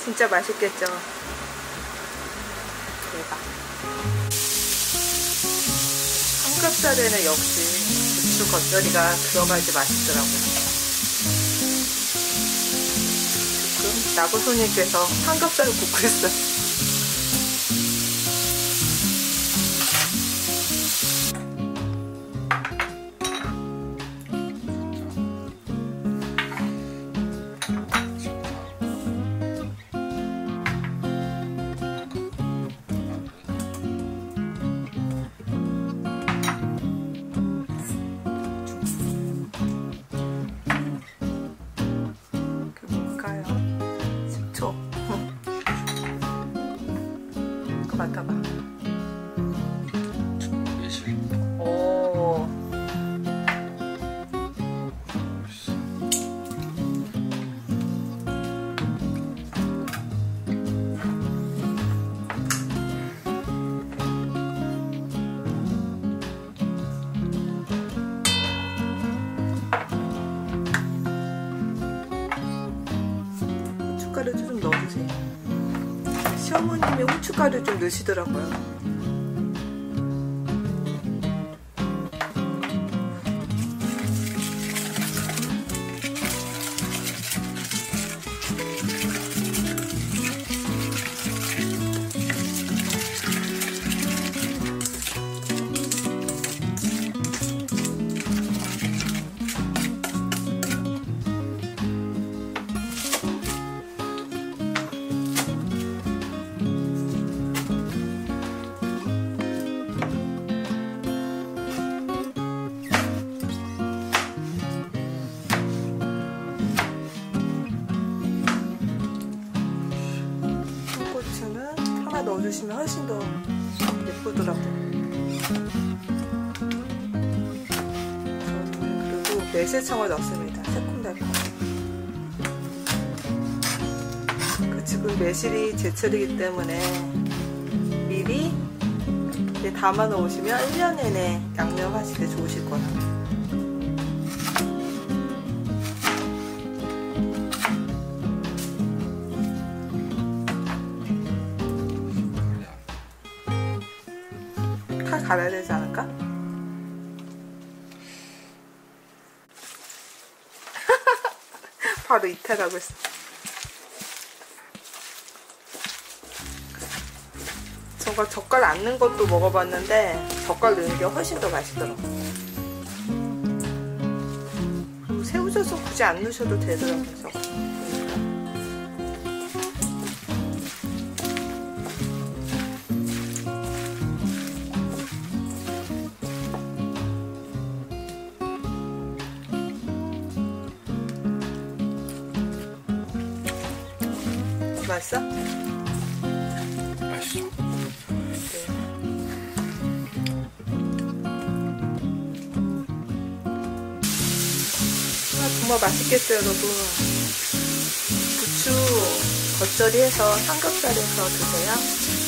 진짜 맛있겠죠? 대박. 삼겹살에는 역시 고추 겉절이가 들어가야지 맛있더라고요. 지금 나고 손님께서 삼겹살을 굽고 있어요. 맡아봐. 오. 고춧가루 좀 넣어주세요. 시어머님이 후춧가루 좀 넣으시더라고요. 넣어주시면 훨씬 더 예쁘더라고요. 저는 그리고 매실청을 넣습니다. 새콤달콤. 지금 매실이 제철이기 때문에 미리 담아 놓으시면 1년 내내 양념하실 때 좋으실 거예요. 칼 갈아야 되지 않을까? 바로 이탈하고 있어. 저가 젓갈 안 넣은 것도 먹어봤는데 젓갈 넣는 게 훨씬 더 맛있더라고요. 그리고 새우젓은 굳이 안 넣으셔도 되더라고요. 저거. 맛있어? 맛있어. 네. 정말 맛있겠어요, 여러분. 부추 겉절이 해서 삼겹살에서 드세요.